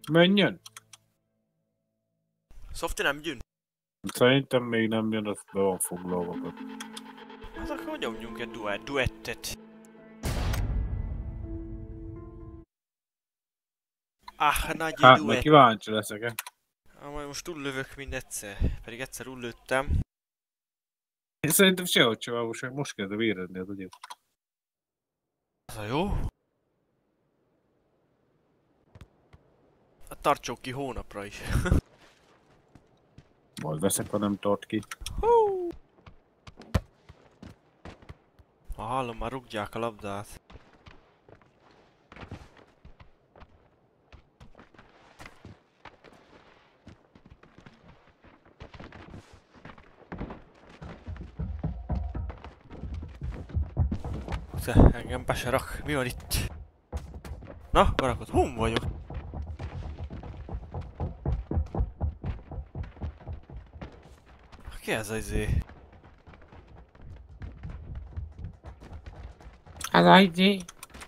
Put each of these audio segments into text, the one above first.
Menjen! Softi nem jön? Szerintem még nem jön, az be van foglalva. Hát akkor nyomjunk egy duettet. Nagy Hát, duett. meg kíváncsi leszek-e? Majd most túllövök mindegszer. Pedig egyszer túllőttem. Én szerintem sehogy sem, most kezdem érezni az agyam. Az a jó. Tartsok ki hónapra is. Majd veszek, ha nem tart ki. Hallom, már rúgják a labdát. Engem be se rak. Mi van itt? Na, barakod, hon vagyok? Ki ez az izé? Ez az izé?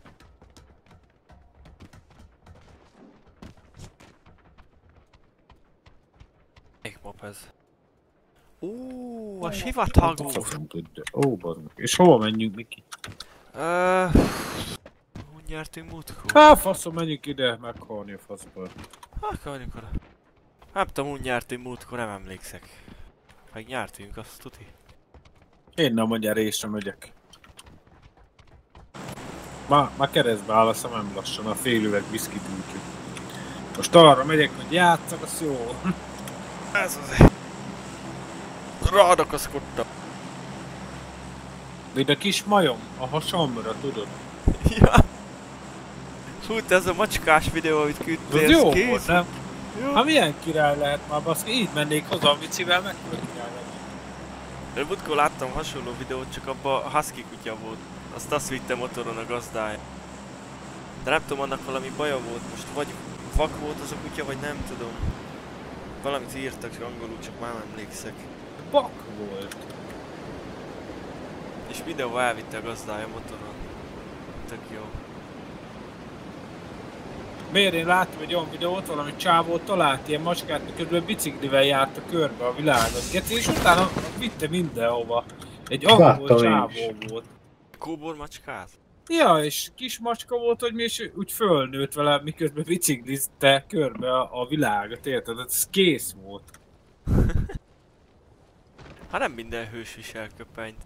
Melyik map ez? A sivatagú! Ó, bazd. És hova menjünk, Miki? Úgy nyertünk múltkor? Hát faszom, menjünk ide, meghalni a faszból. Hát menjünk oda. Nem tudom, úgy nyertünk múltkor, nem emlékszek. Meg nyertünk, azt tuti. Én nem a nyerésre megyek. Már keresztbe áll a szemem lassan, a fél üveg viszkit útjuk. Most arra megyek, hogy játszak, az jó. Ez az... Rádakaszkodtam. Mint a kis majom, a hasamra, tudod? Ja. Hú, te ez a macskás videó, amit küldtél, Ez jó kész? volt, nem? Jó. Hát milyen király lehet már, baszki, így mennék haza a vicivel, mekkora király lehet. Én múltkor láttam hasonló videót, csak abban a husky kutya volt. Azt vitte motoron a gazdája. De nem tudom, annak valami baja volt most, vagy vak volt az a kutya, vagy nem tudom. Valamit írtak angolul, csak már nem emlékszek. Bak volt. És videóval elvitte a gazdája motoron. Tök jó. Miért én láttam egy olyan videót, valami csávó talált ilyen macskát, miközben biciklivel járta körbe a világot. Geci, és utána vitte mindenhova. Egy angol csávó volt. Kóbor macskát? Ja, és kis macska volt, hogy mi is úgy fölnőtt vele, miközben biciklizte körbe a világot, érted? Ez kész volt. Hát nem minden hős visel köpenyt.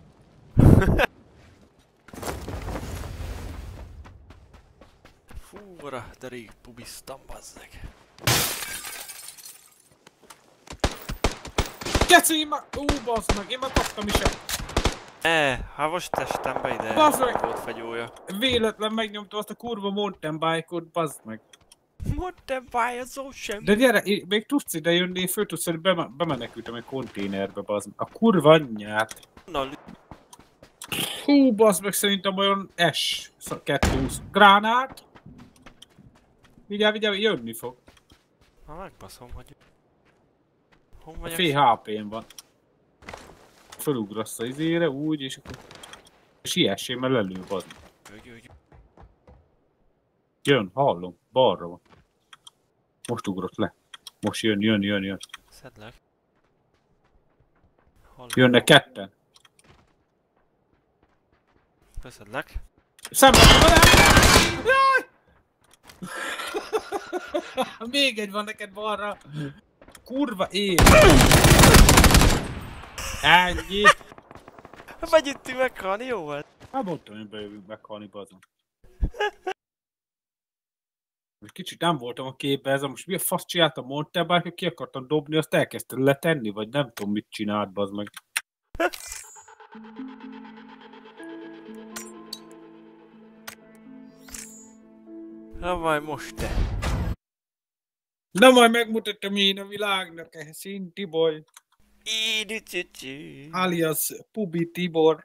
Fúra, de rég pubiztam, bazzeg. Geci, én már... bazd meg, én már kaptam is Hát most testem be ide, volt fegyója. Véletlen megnyomtam azt a kurva mountain bike-ot, bazd meg. Mountain bike, az ó sem. De gyere, még tudsz ide jönni, föl tudsz, hogy bemenekültem egy konténerbe, bazd meg. A kurva anyját. Hú, bazd meg, szerintem olyan S220 gránát. Vigyázz, jönni fog. Ha megbaszom, hogy... A fél HP-n van. Fölugrasz az izére, úgy, és akkor... Siessé, mert lelő, bazd meg. Jön, hallom, balra van. Most ugrott le. Most jön. Szedlek. Jönnek ketten. Beszedlek. Szemben! Jaj! Még egy van neked balra. Kurva én. Ennyi. Megjöttünk meghalni, jó volt? Hát mondtam, hogy bejövünk meghalni, bazon. Kicsit nem voltam a képben, ez a most mi a fasz csináltam, mondtál bár, hogy ki akartam dobni, azt elkezdted letenni, vagy nem tudom mit csinált, bazd meg. Na majd most te. Na majd megmutatom én a világnak, Szín Tibor. Alias Pubi Tibor.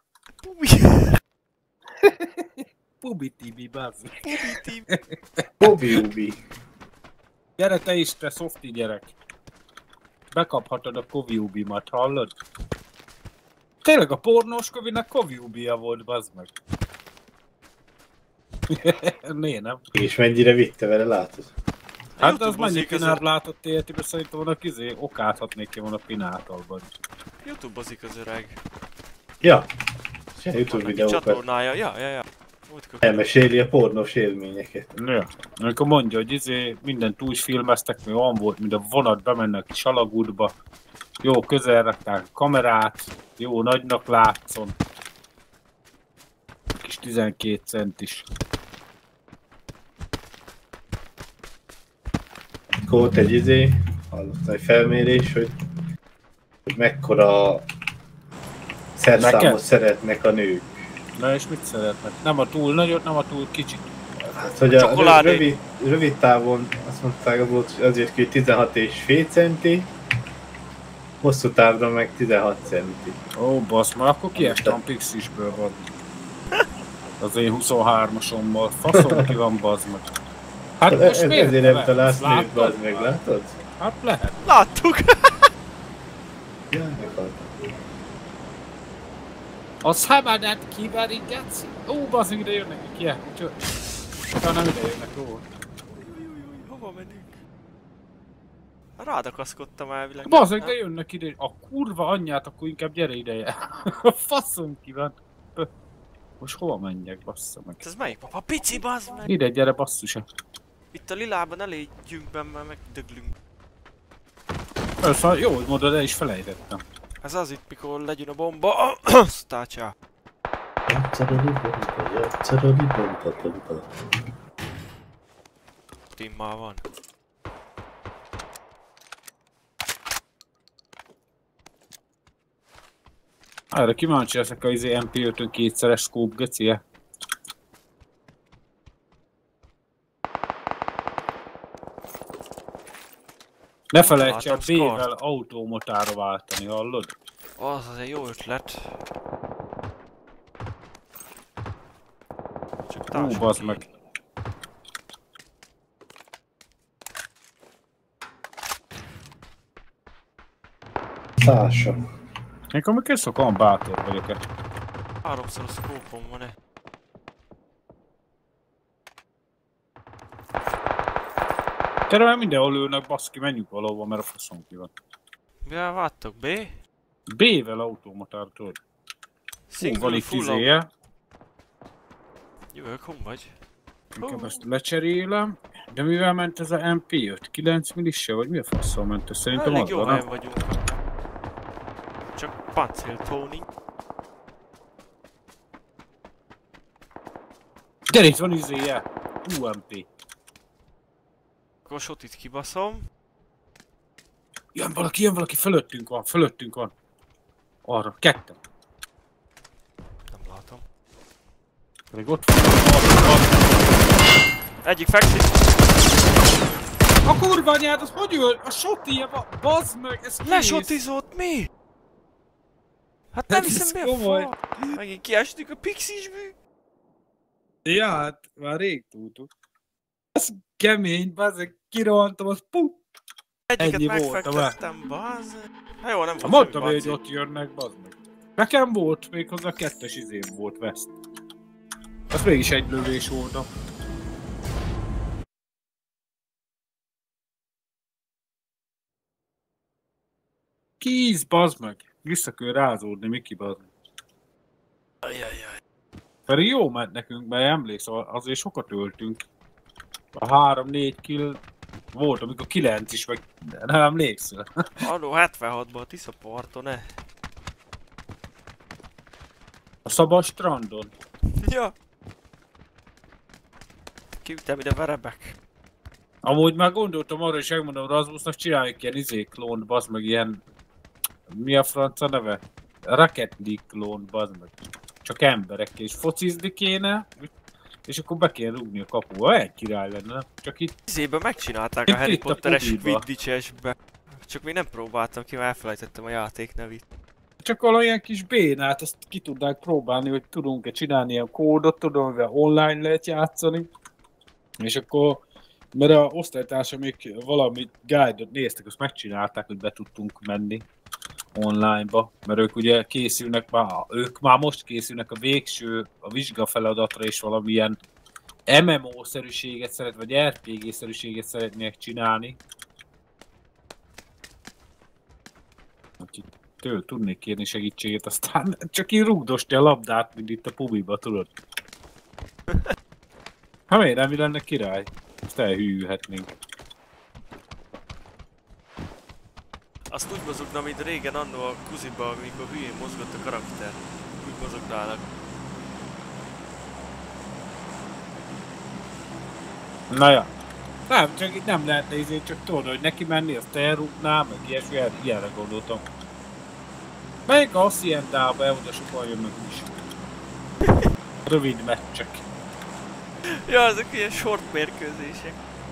Pubi Tibi, bazd. Pubi. Gyere te is, te Softi gyerek. Bekaphatod a Koviubimat, hallod? Tényleg a pornós Kovinak Koviubia volt, bazd meg. Miért nem? És mennyire vitte vele, látod? Hát az mennyi Pinár látott életében, szerintem annak okáthatnék ki volna Pinártalban. YouTube-ozik az öreg. Ja. Se YouTube videókat. Csatornája, ja. Elmeséli a pornós élményeket. Ja. Amikor mondja, hogy mindent úgy filmeztek, mi olyan volt, mint a vonat bemennek a Salagútba. Jó, közel rakták a kamerát, jó nagynak látszon. Kis 12 centis. Volt egy hallottam egy felmérés, hogy mekkora szerszámot szeretnek a nők. Na és mit szeretnek? Nem a túl nagyot, nem a túl kicsit. Hát, hogy a rövid távon azt mondták, hogy azért ki 16,5 centi, hosszú távra meg 16 centi. Ó, basz, már akkor kiestem Pixisből van. Az én 23-asommal. Faszom ki van, bazd meg. Hát most miért ezért nem találsz nőt, bazd meg, látod? Hát lehet. Láttuk! Jaj, meghalt. A szabadát kiverítetsz? Ó, bazd meg, ide jönnek ki, úgyhogy... nem ide jönnek, ó. Hova menünk? Rád akaszkodtam elvileg. Bazd meg, ide jönnek ide. A kurva anyját, akkor inkább gyere ideje. Faszom ki van. Most hova menjek, bassza meg? Ez melyik papa? Pici, bazd meg! Ide, gyere, basszus. Itt a lilában ne légyünk benne, mert megdöglünk. Szóval jó, hogy mondod, el is felejtettem. Ez az itt, mikor legyön a bomba. Sztácsá. Timmá van. Erre kíváncsi leszek a MP5-ön kétszeres scope gecie. Ne felejts el B-vel automatára váltani, hallod? Az egy jó ötlet. Csak bazd meg. Szása. Én amikor szokon bátor vagyok-e. 3-szor a szkópom van-e? Te már mindenhol lőnek, baszki, menjünk valahova, mert a faszom ki van. Mivel vártok, B? B-vel automatár, tudod. Van itt izéje. Jövök, hon vagy? Inkább ezt lecserélem. De mivel ment ez a MP5? 9 millisse, vagy mi a faszom ment ez? Szerintem elég az jó van, helyen vagyunk. Csak pancéltóni. Gyere, itt van izéje! UMP. Akkor sotit kibaszom. Jön valaki, fölöttünk van. Arra, ketten. Nem látom. Pedig ott van. Egyik fekszik. A kurva anyád, az hogy öl? A sotija, bazd meg, ez kész. Lesotizott, mi? Hát nem hiszem, mi a komoly. fa? Megint kiestük a pixisből. Ja, hát már rég tudtuk. Ez kemény, bazd, kirohantam, az puh. Egyiket ennyi volt, megfektettem, bazd. Hát jó, nem volt mondtam, semmi, hogy bazd. ott jönnek, bazd meg. Nekem volt, méghozzá 2-es izém volt West. Az mégis egy lövés volna. Kíz, bazd meg! Vissza kell rázódni, Miki, bazd meg. Ajajaj. Pedig jó ment nekünk, mert emlékszel, azért sokat öltünk. A 3-4 kill volt, amikor 9 is, meg nem emlékszel. Annó 76-ban a Tiszaparton-e? A szabad strandon. Ja. Kiütem ide verebek. Amúgy már gondoltam arra, és megmondom Rasmusnak, csináljuk ilyen klónt, bazd meg, ilyen... Mi a franca neve? Rocket League klónt, bazd meg. Csak emberekkel, és focizni kéne, és akkor be kéne rúgni a kapuba. Egy király lenne, csak itt... Izében megcsinálták Itt a Harry itt a Potteres pubiba. Quidditch-esbe. Csak még nem próbáltam ki, mert elfelejtettem a játék nevét. Csak olyan kis bénát, azt ki tudnánk próbálni, hogy tudunk-e csinálni ilyen kódot, tudom, amivel online lehet játszani. És akkor, mert a osztálytársa még valami guide-ot néztek, azt megcsinálták, hogy be tudtunk menni online-ba. Mert ők ugye készülnek, ők már most készülnek a végső, a vizsgafeladatra és valamilyen MMO-szerűséget szeret, vagy RPG-szerűséget szeretnék csinálni. Úgyhogy tőle tudnék kérni segítséget, aztán csak így rugdosti a labdát, mint itt a pubiba, tudod. Ha miért nem lenne király? Ezt elhűlhetnénk. Azt úgy mozogna, mint régen annó a kuziba, amikor hülyén mozgott a karakter. Úgy mozognának. Na ja. Nem, csak itt nem lehetne izé, csak tudod, hogy neki menni, azt elrúgnál, meg ilyesmi, ilyenre gondoltam. Melyik a Haciendába oda sokan jönnek is. Rövid meccsek. Ja, ezek ilyen short mérkőzések.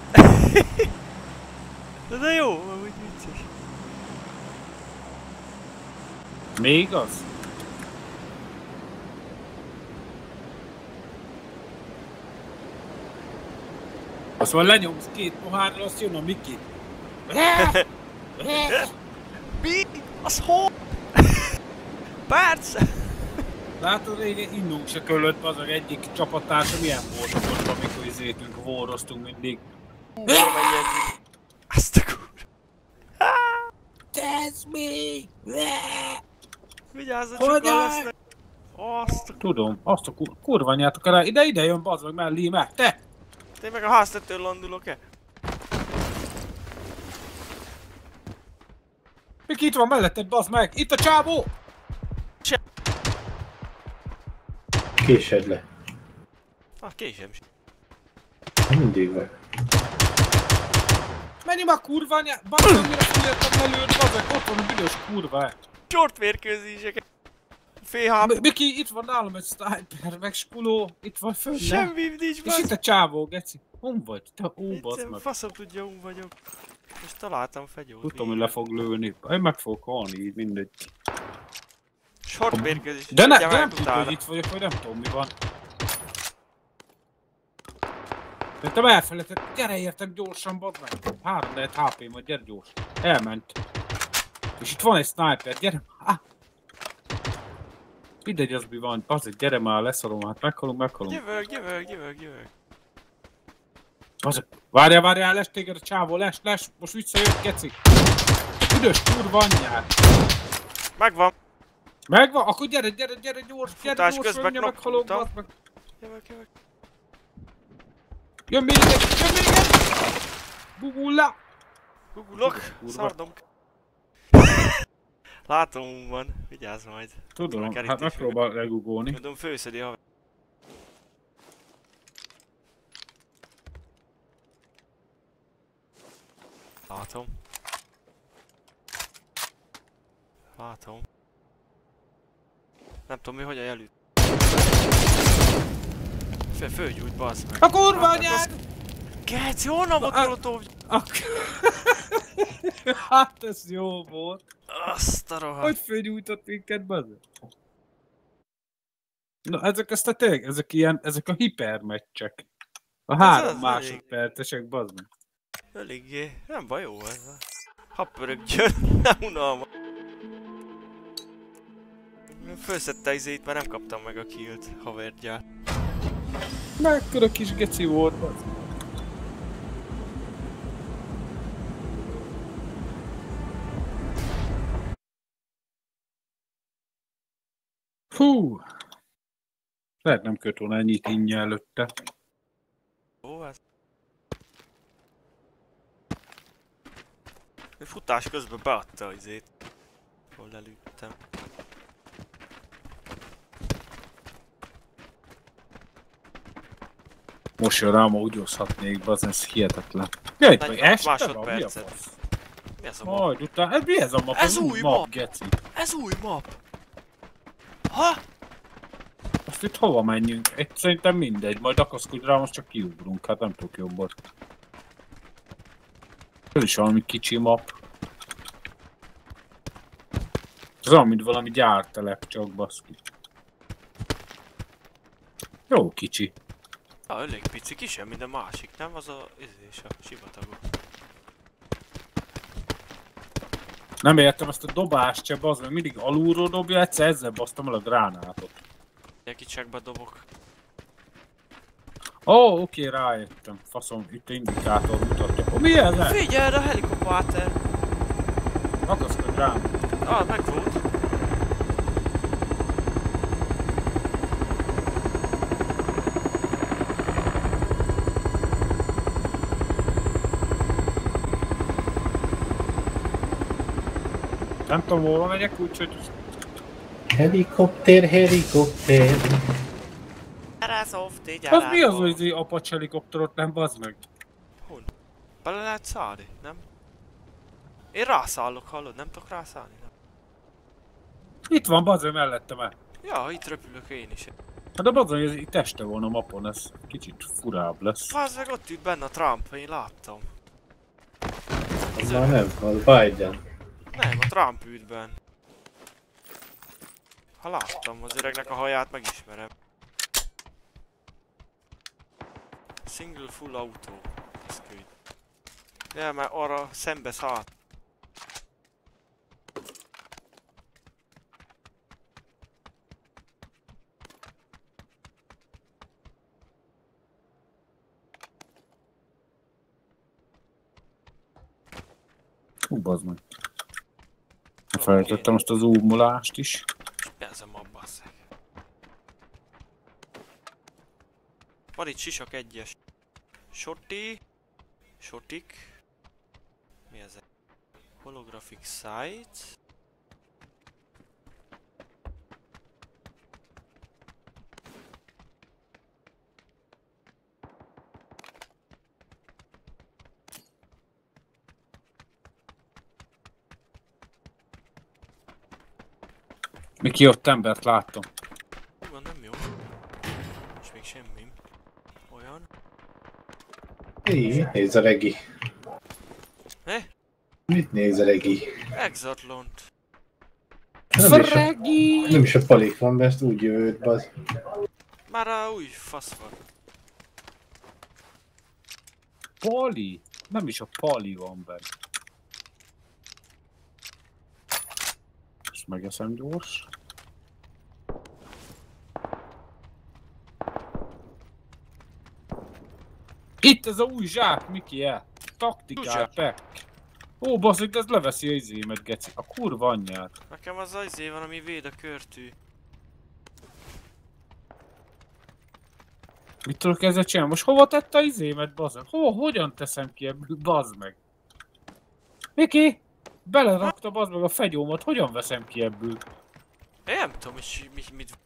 De jó, amúgy vicces. Még az? Azt van lenyomsz 2 pohárra, azt jön a Miki. Mi? Az hol? Perc! Látod, régen innunk se köllött, azok egyik csapattársa milyen volt akkor, amikor izétünk, vóroztunk mindig. Azt a kur... That's me! Vigyázzon, csak lesznek! Azt a... Tudom, azt a kurvanyátok el, ide jön bazd meg mellé, meg te! Te meg a háztetőn landulok-e? Miki, itt van melletted, bazd meg! Itt a csávó! Késed le. Késem sem. Mindig van. Menj már kurványát! Bazd meg, mire figyeltem előtt, bazd meg, ott van a büdös kurva! Short mérkőzések. Fél Miki, itt van nálam egy sniper, meg skuló, itt van fönn. semmi nincs, És itt a csávó, geci. Hon vagy? Te bazd meg. Faszom tudja, hon vagyok. Most találtam fegyót. Tudom, hogy le fog lőni. Én meg fogok halni, így mindegy. Short mérkőzés. De nem tudod, hogy itt vagyok, vagy nem tudom mi van. De te elfelejtett, gyere értem gyorsan, bazd meg. 3 HP-m vagy, gyere gyors. Elment. És itt van egy sniper, gyere. Mindegy, az mi van. Azért, gyere már, leszarom, hát meghalunk. Jövök. Azért, várjál, les téged a csávó, les, most visszajött, geci. Üdös kurva anyját. Megvan. Megvan? Akkor gyere gyors, Futás közben meghalok, knockoltam. bazd meg. Jövök. Jön még egy! Gugulla! Gugulok, szardom. Látom van, vigyázz majd. Tudom, hát megpróbál legugolni. Tudom, főszedi a... Látom. Nem tudom mi, hogy a jelűt. Fölgyújt, bassz meg. A kurva anyád! Geci, honnan volt molotov? Hát ez jó volt. Azt a rohadt. Hogy fölgyújtott minket, bazd? Na ezek aztán tényleg, ezek a hipermeccsek. A 3 másodpercesek, bazd meg. Eléggé, nem baj, jó ez. Ha pörögjön, nem unalma. Fölszedte izét, mert nem kaptam meg a killt, havergyát. Mekkora kis geci volt, bazd. Hú! Lehet nem köt volna ennyit ingyen előtte. Ó, ez... Futás közben beadta izét. Hol lelőttem. Most jön rám, úgy hozhatnék be, az ez hihetetlen. Jaj, meg este másodpercet. van? Mi a fasz? Mi ez a map? Majd utána, mi ez a map? Ez új map! Geci. Ez új map! Ha? Azt itt hova menjünk? Szerintem mindegy, majd akaszkodj rá, most csak kiugrunk, hát nem tudok jobbat. Ez is valami kicsi map. Ez olyan, mint valami gyártelep, csak baszki. Jó kicsi. Elég pici, kisebb, mint a másik, nem? Az a sivatagok. Nem értem ezt a dobást se, bazd meg, mindig alulról dobja, egyszer ezzel basztam el a gránátot. Ilyen kicsekbe dobok. Ó, oké, rájöttem. Faszom, itt indikátor mutatja. Mi ez? Figyeld a helikopter! Akaszkodj rám. Ah, meg volt. Nem tudom, hol megyek, úgyhogy... Helikopter. Az mi az, hogy Apache helikopterot nem, bazd meg? Hol? Bele lehet szállni, nem? Én rászállok, hallod? Nem tudok rászállni, nem? Itt van, bazd meg, mellettem el. Ja, itt repülök én is. Hát de bazd meg, ez itt este van a mapon, ez kicsit furább lesz. Bazd meg, ott ült benne a Trump, én láttam. Az már nem, az Biden. Nem, a Trump ült benn. Ha láttam, az öregnek a haját megismerem. Single full auto. Ja, mert arra szembe szállt. Hú, bazd meg. Felejtettem most az úmulást is. Ez a map, basszeg. Van itt sisak egyes. Sotik. Mi ez? Holographic sight. Miki, ott embert láttam. Van, nem jó. És még semmi. Olyan. Nézd a regi. Mit néz a regi? Exatlont. Fregi! Nem is a palik van, mert ezt úgy jövőd, baz. Már a új fasz van. Pali? Nem is a Pali van benne. Ezt megeszem gyors. Itt ez a új zsák, Miki, el. Taktikál, pek. Ó, baszik, ez leveszi a izémet, geci. A kurva anyját. Nekem az az izé van, ami véd a körtű. Mit tudok ezzel csinálni? Most hova tette a izémet, bazd meg? Hogyan teszem ki ebből, bazd meg? Miki! Belerakta, bazd meg, a fegyómat, hogyan veszem ki ebből? Én nem tudom, mit...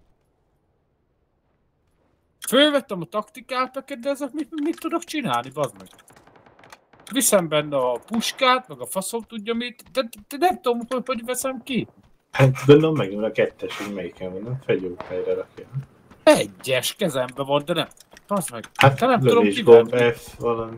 Fölvettem a taktikálpeket, de ezek mit tudok csinálni, bazd meg? Viszem benne a puskát, meg a faszom tudja mit, de nem tudom, hogy veszem ki. Hát gondolom megint a kettes, hogy melyiken van, nem? Fegyók helyre rakja. Egyes kezemben van, de nem. Bazd meg, Hát de nem tudom lövésgomb kivenni. F valami.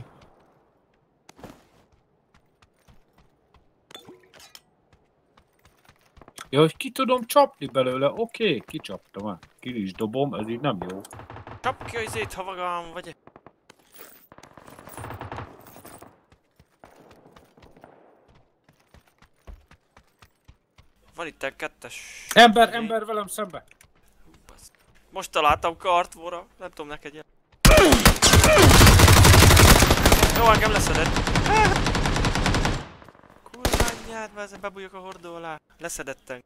Ja, hogy ki tudom csapni belőle, oké, kicsaptam el. Ki is dobom, ez így nem jó. Csap ki a izét, ha magam vagy. Van itt egy kettes... Ember velem szembe. Most találtam kartvóra, nem tudom neked jel. Jó, engem leszedett. Kurva anyját, mert ezen bebújok a hordó alá. Leszedettem.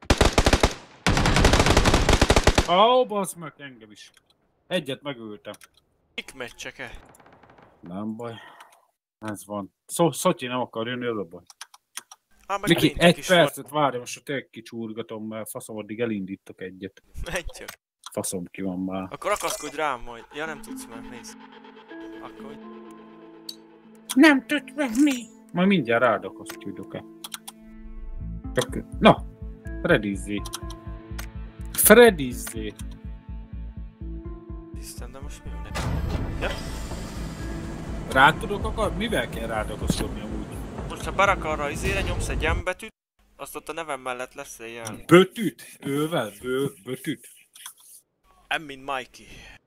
Ó, bazd meg, engem is. Egyet megöltem. Mik meccseke? Nem baj. Ez van. Szotyi nem akar jönni, az a baj. Miki, egy percet várj, most tényleg kicsúrgatom, mert faszom addig elindítok egyet. Egy csak. Faszom ki van már. Akkor akaszkodj rám majd. Ja, nem tudsz már, nézd. Akkor... Nem tudsz menni. Majd mindjárt rád akasztjuk-e. Csak... Na! Freddyzzé. Freddyzzé. Tisztán, de most mi van neki? Ja? Rád tudok akar? Mivel kell rád akasztodni amúgy? Most ha berak arra izére nyomsz egy M betűt, azt ott a nevem mellett lesz egy ilyen. Bötüt? Ővel? Bötüt? M mint Mikey.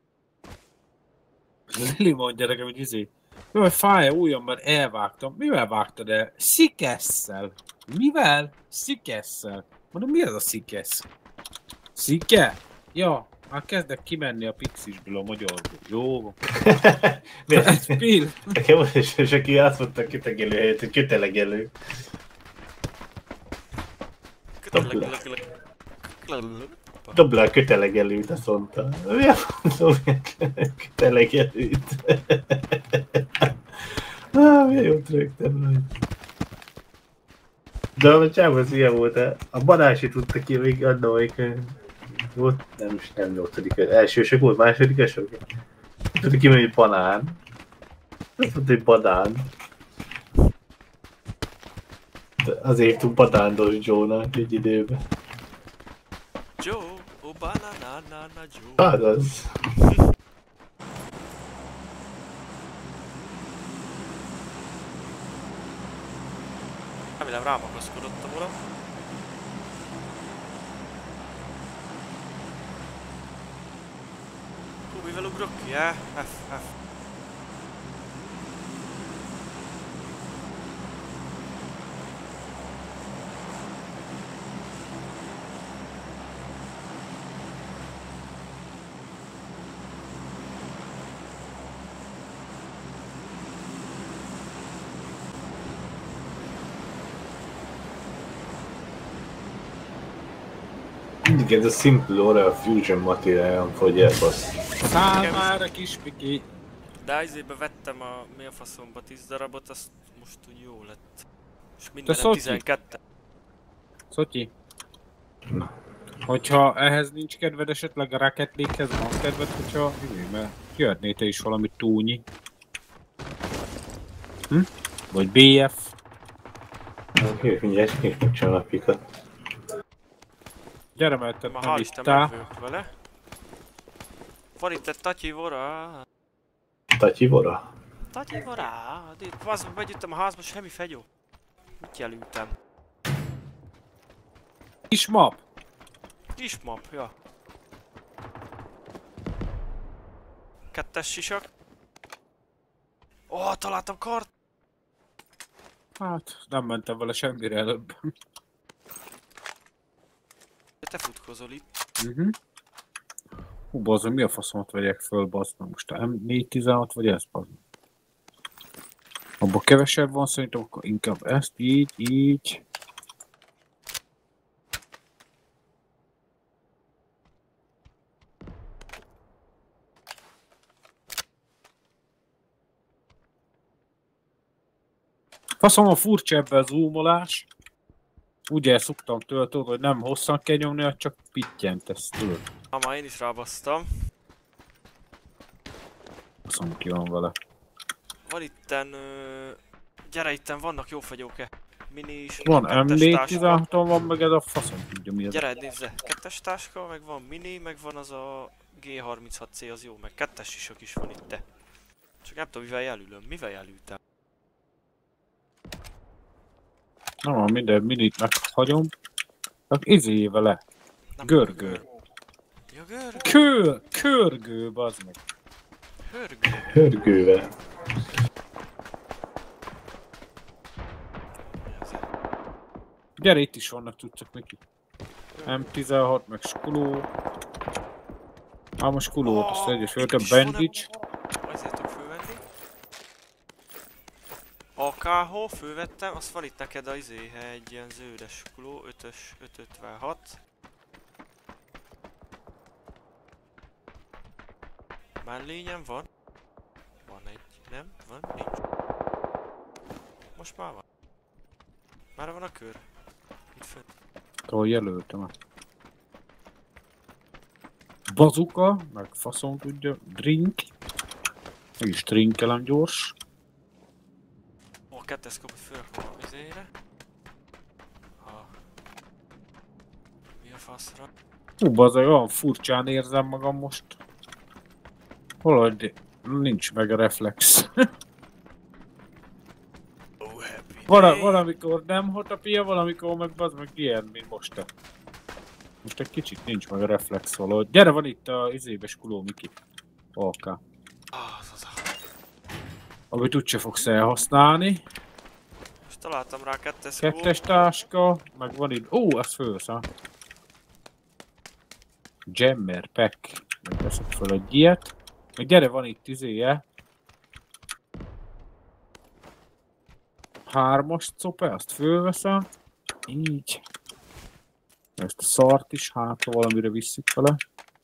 Lili mondja nekem, hogy izé. Mivel fáj ujjam, mert elvágtam. Mivel vágtad el? Szikesszel. Mivel? Szikesszel. Mondom, mi az a szikesz? Szike? Ja, Már kezdek kimenni a pixisből a magyarból. Jó. Miért? Bill. Nekem most is, aki azt mondta a kötegelő helyett, hogy kötelegelő. Dobd le a kötelegelőt, azt mondta. Mi a kötelegelőt? Milyen jót rögtem rajta. De a csávó az ilyen volt, a Banási tudta ki még annak, hogy volt, nem 8. Elsősök volt, másodikesok. Tudta ki, hogy banán. Azt mondta, hogy banán. De azért tud banándos Joe-nak egy időben. Joe, oh banana, Joe. Hát az. Remélem rámakaszkodott a mora. Hú, mivel ugrok ki, F. Mindig ez a Simple Oral Fusion materiálon fogy el, bassz. Száll már a kis piki. De izébe vettem a mi a faszomba 10 darabot, azt most úgy jó lett. És mindenem 12. Szotyi? Na. Hogyha ehhez nincs kedved, esetleg a Rocket League-hez van kedved, hogyha mert jöhetné te is valamit túlnyi. Vagy BF. Jövök mindjárt, és megcsinálom a pikat. Gyere, mert te Ma nem hál' Isten ittál. megvők vele. Van itt egy tatyivora. Tatyivora? Tatyivora. Itt begyűjtem a házba, semmi fegyó. Mit jelültem? Kis map. Kis map, ja. 2-es sisak. Ó, találtam kart! Hát, nem mentem vele semmire előbb. Te futkozol itt. Hú, bazdmeg, mi a faszomat vegyek föl, bazdmeg? Most a M416 vagy ez, bazdmeg? Abba kevesebb van, szerintem akkor inkább ezt, így. Faszom, a furcsa ebbe a zoomolás. Ugye szoktam tőle, hogy nem hosszan kell nyomni, csak pittyentesz tőle. Már én is rábasztam. Faszom, ki van vele. Van itten... Gyere, itten vannak jó fegyók-e? Mini is. Van kettes M416-on, van meg ez a faszom tudja mi ez. Gyere, nézze, 2-es táska, meg van mini, meg van az a G36C, az jó, meg 2-es sisak is van itt. Csak nem tudom, mivel jelülöm. Mivel jelültem? Na, minden minit meghagyom. Csak izé vele. Nem Görgő. Ja, görgő. Körgő, bazd meg. Hörgő. Hörgővel. Gyere, itt is vannak cuccok neki. M16, meg skuló. Most skulót, azt egyes föltem, bandage. Ezért tudok fölvenni. AKH fölvettem, azt van itt neked az egy ilyen zöldes skuló, 5-ös, 556. Mellényem van. Van egy, nem? Van? Nincs. Most már van. Már van a kör. Itt fönt. Ahol jelöltem. Bazuka, meg faszom tudja. Drink. Meg is drinkelem gyors. Ó, 2-es kaput fölrakom a vizére. Mi a faszra? Hú, bazeg, olyan furcsán érzem magam most. Valahogy nincs meg a reflex. Oh, happy Valamikor nem hotapia, valamikor meg bazd meg ilyen, mint most. Most egy kicsit nincs meg a reflex valahogy. Gyere, van itt a izébes kuló Miki. AK. Amit úgyse fogsz elhasználni. Most találtam rá 2-es Kettes táska, meg van itt... Ó, ez fölsz, ha? Jammer pack. Megveszek föl egy ilyet. Meg gyere, van itt izéje. 3-as cope, azt fölveszem. Így. Ezt a szart is, hát valamire visszük vele.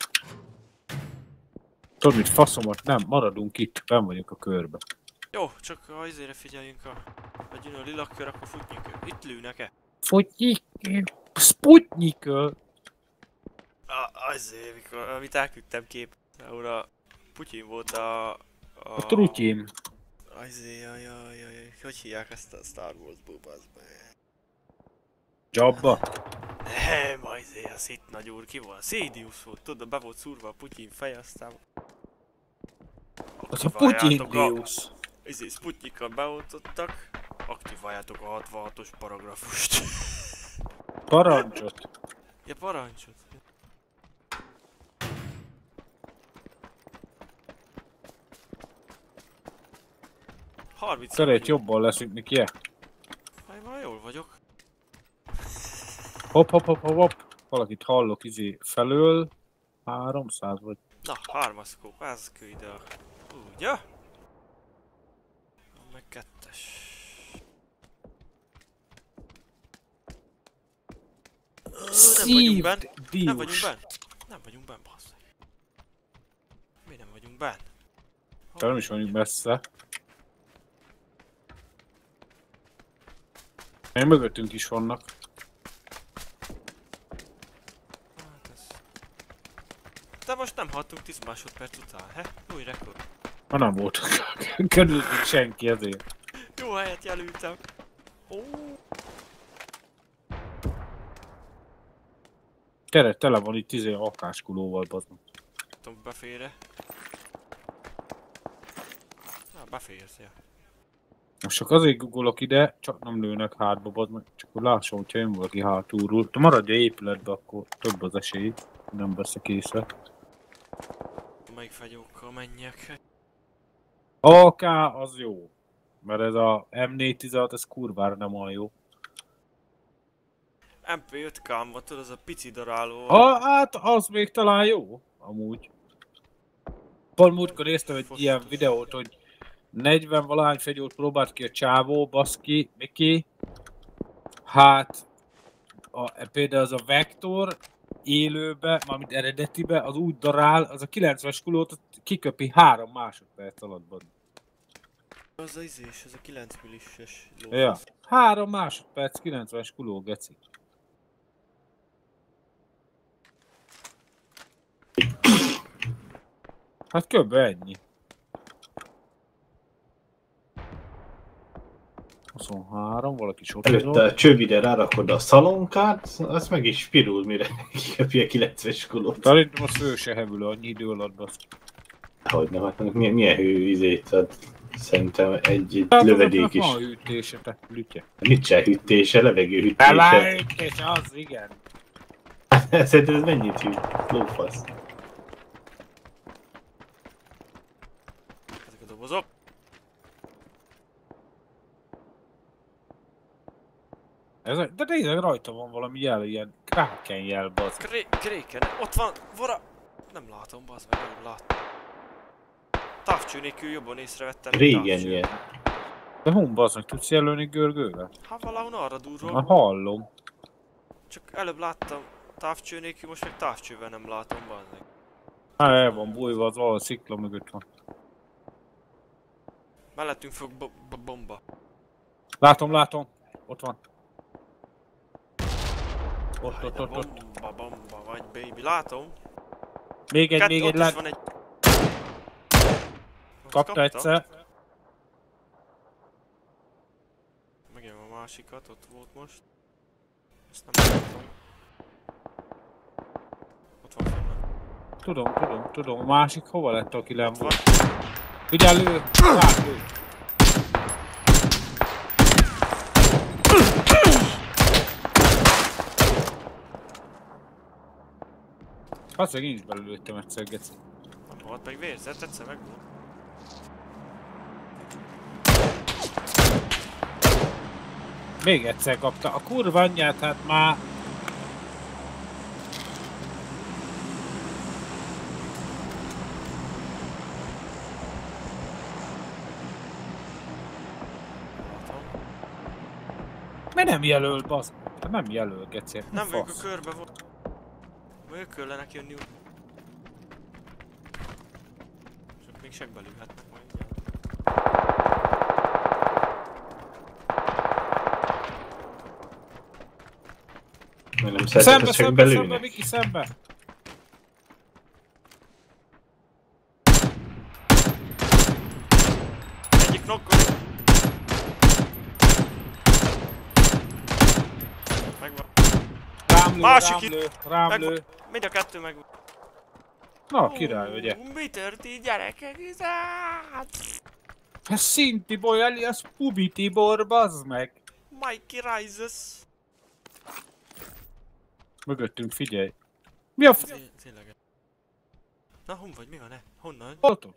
Tudod mit, faszomat, nem, maradunk itt, benn vagyok a körbe. Jó, csak ha izére figyeljünk a jön a lila kör, akkor futnyik. Itt lőnek-e? Futnyik, Sputnik. Azért, mikor, amit elküldtem kép, ahol a Putyin volt a Trutyim. Azért, hogy hívják ezt a Star Wars-ból, bazd meg? Jabba? Nem, azért a Sith nagy úr, ki volt? Sidious volt, tudod, be volt szúrva a Putyin feje, aztán... Az a Putyin Dius. Ezért Sputnikkal beoltottak, aktiváljátok a 66-os paragrafust. Parancsot. Ja, parancsot. Szerét jobban leszünk, ki? Hát már jól vagyok. Hopp, hopp, hopp, hopp. Valakit hallok izé felől. 300 vagy. Na, 3-as szkóp, ez küld el. Ugye? Meg 2-es. Nem vagyunk benn. Nem vagyunk benn. Nem vagyunk benn, bassz. Mi nem vagyunk benn? Te nem is vagyunk messze. Én mögöttünk is vannak. Hát ez... De most nem haltunk 10 másodperc után, he? Új rekord. Ha nem volt körülöttünk senki ezért. Jó helyet jelültem. Tele van itt izé akáskulóval, bazd. Tudom, befér-e? Na, beférsz, ja. Most csak azért googolok ide, csak nem lőnek hátba, bazd meg. Csak hogy lássam, hogyha jön valaki hátulról. Te maradja épületbe, akkor több az esély. Nem veszek észre. Melyik fegyókkal menjek? AK az jó. Mert ez a M416, ez kurvára nem olyan jó. MP5 volt, tudod, az a pici daráló. Hát az még talán jó, amúgy. Pont múltkor néztem egy ilyen videót, hogy 40 valahány fegyót próbált ki a csávó, baszki, Miki. Hát, például az a Vektor élőbe, mármint eredetibe, az úgy darál, az a 90-es kulót kiköpi 3 másodperc alatt. Az a izés, ez a 9 millis-es ló. Ja, 3 másodperc, 90-es kuló, geci. Hát kb. Ennyi. 23, valaki sok. Előtte a csövide rárakod a szalonkát, az meg is pirul, mire kiköpi a 90-es kulót. Szerintem az fő se hevül annyi idő alatt, baszki. Hogyne, hát milyen hőizét ad. Szerintem egy Hát lövedék is. Van hűtése, te lütye. Nincs se hűtése, levegő hűtése. Levegőhűtés, az igen. Szerintem ez mennyit hűt? Lófasz. Ezek a dobozok. De nézd, rajta van valami jel, ilyen Kraken jel, bazd. Kréken, ott van, vora! Nem látom, bazd meg, nem látom. Távcső nélkül jobban észrevettem. Régen ilyen. De hon, bazd meg, tudsz jelölni görgővel? Hát valahol arra durva. Na hallom. Csak előbb láttam távcső nélkül, most meg távcsővel nem látom, bazd meg. Hát el van bújva, az valahol szikla mögött van. Mellettünk fog bomba. Látom. Ott van. Ott. Bomba vagy, baby. Látom. Még egy lát. Van egy... Kapta egyszer. Megjön a másikat, ott volt most. Ezt nem látom. Ott van fenn. Tudom. A másik hova lett, aki nem volt? Van. Figyelj, lő! Lő! Azt meg én is belőlőttem egyszer, geci. Nem volt, meg vérzett, egyszer meg volt. Még egyszer kapta. A kurva anyját, hát már... Mert nem jelöl, bazd. Nem jelöl, geci. Nem vagyok a körbe volt. Vagy kellene jönni úgy. Csak még segbe lőhetnek majd. Nem szembe, szembe, Miki, szembe! Egyik knokkol! Megvan. Rám lő. Mind a kettő megvan. Na, király, ugye? Mi történt, gyerekek? Hát Szinti boy alias Pubi Tibor, bazd meg! Mikey Rises. Mögöttünk, figyelj! Mi a f... Tényleg. Na, hon vagy? Mi van? Honnan? Hallotod?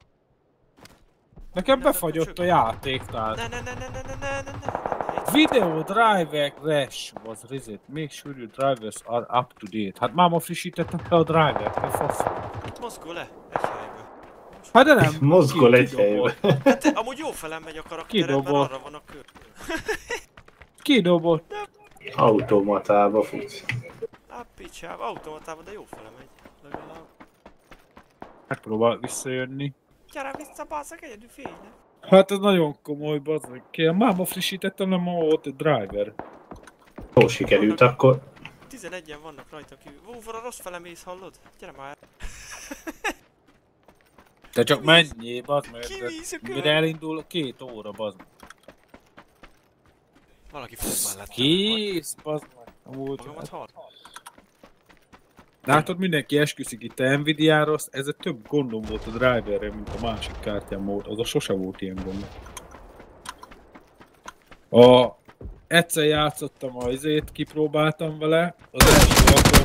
Nekem befagyott a játék, tehát. Ne. Video driver crash was reset. Make sure your drivers are up to date. Hát máma frissítettem le a drivert, mi fasz? Mozgol le, egy helyből. Hát de nem. Mozgol egy helyben. Hát amúgy jó felem megy a karakterem, mert arra van a kör. Kidobott. Automatába futsz. Hát picsább, automatában, de jó fele megy. Legalább. Megpróbál visszajönni. Gyere vissza, basszak, egyedül fénye. Hát ez nagyon komoly, bazdmeg. Kérem, máma frissítettem, nem ma volt egy driver. Jó sikerült akkor. 11-en vannak rajta kívül. Vóvora rossz fele mész, hallod? Gyere már. Te csak menjél, bazdmeg. Kivíz a kör. Mire elindul, 2 óra, bazdmeg. Valaki fog már lettem. Kész, bazdmeg. Magamat hall. Látod, mindenki esküszik itt a Nvidia-ra, ez több gondom volt a driverre, mint a másik kártyám volt. Az a sose volt ilyen gond. Egyszer játszottam a izét, kipróbáltam vele, az első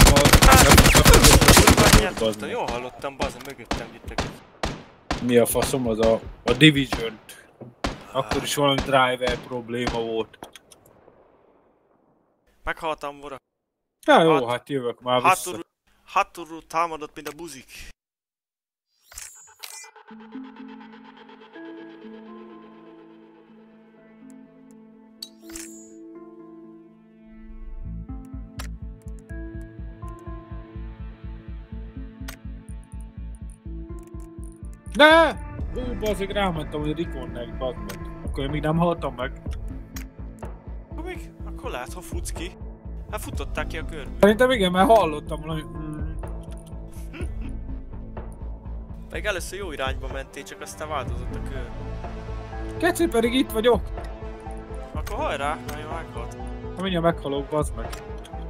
alkalommal... Jól hallottam, bazd, mögöttem vittek. Mi a faszom, az a Division-t. Akkor is valami driver probléma volt. Meghaltam, vora. Ja, jó, hát jövök már vissza. Hátulról támadott, mint a buzik. Ne! Hú, bazzeg, rámentem, hogy Rikonnek, bazd meg. Akkor én még nem haltam meg. Akkor lehet, ha futsz ki. Hát futották ki a körből. Szerintem igen, mert hallottam valami... Meg először jó irányba mentél, csak aztán változott a kör. Keci, pedig itt vagyok. Akkor hajrá, mert én meghalt. Ha mindjárt meghalok, bazd meg.